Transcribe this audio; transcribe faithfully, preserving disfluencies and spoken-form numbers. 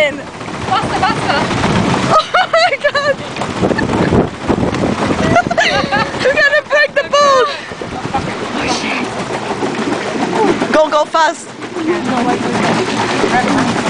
doing? Faster, faster. Oh my god! You're gonna break the boat! Go, go fast! No, wait, wait, wait.